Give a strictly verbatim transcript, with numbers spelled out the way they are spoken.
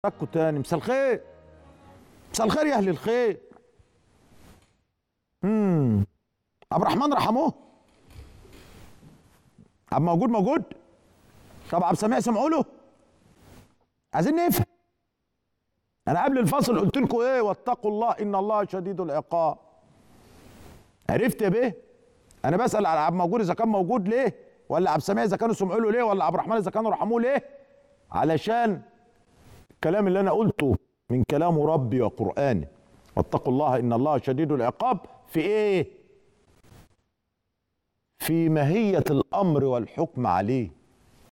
ركوا تاني. مساء الخير، مساء الخير يا اهل الخير. امم عبد الرحمن رحموه. عبد موجود موجود. طب عبد سميع سمعوا له. عايزين نفهم. انا قبل الفصل قلت لكم ايه؟ واتقوا الله ان الله شديد العقاب. عرفت يا بيه؟ انا بسال على عبد موجود اذا كان موجود ليه؟ ولا عبد سميع اذا كانوا سمعوا له ليه؟ ولا عبد الرحمن اذا كانوا رحموه ليه؟ علشان الكلام اللي انا قلته من كلام ربي وقرآنه، واتقوا الله ان الله شديد العقاب، في ايه؟ في ماهية الامر والحكم عليه.